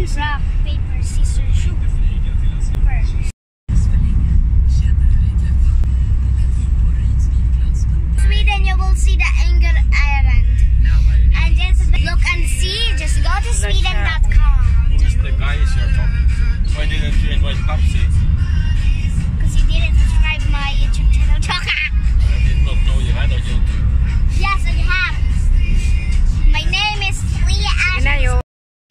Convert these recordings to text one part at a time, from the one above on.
Rock, paper, scissors, shoot. First. Sweden, you will see the Anger Island. And just look and see, just go to sweden.com. Who's the guys you're talking to? Why didn't you invite Papsi? Because you didn't subscribe my YouTube channel, Choka. I did not know you had a YouTube. Yes, I have. My name is Leah Ashton.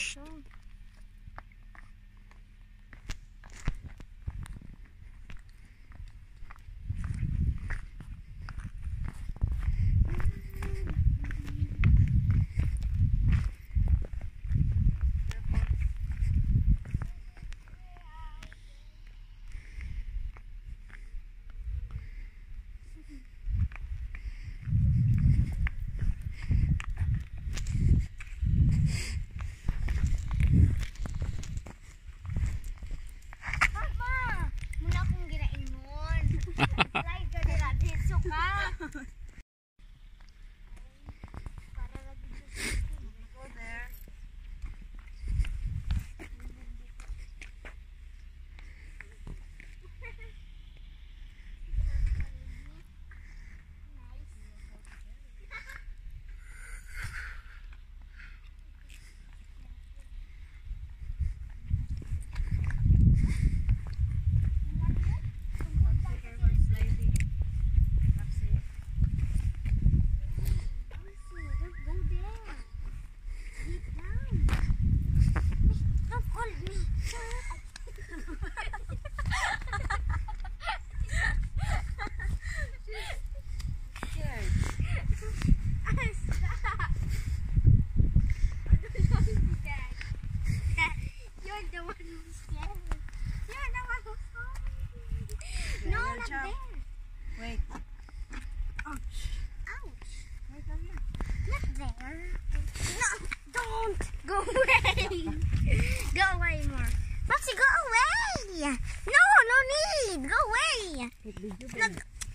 Wait. Ouch. Ouch. Wait, not there. No, don't. Go away. Go away more. Foxy, go away. No, no need. Go away. Look.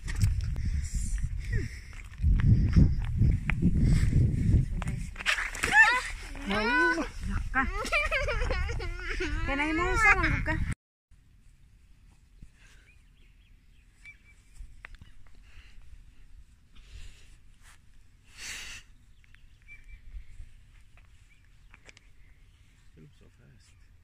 No. Naka. Kanay mo sa lang ka. So fast.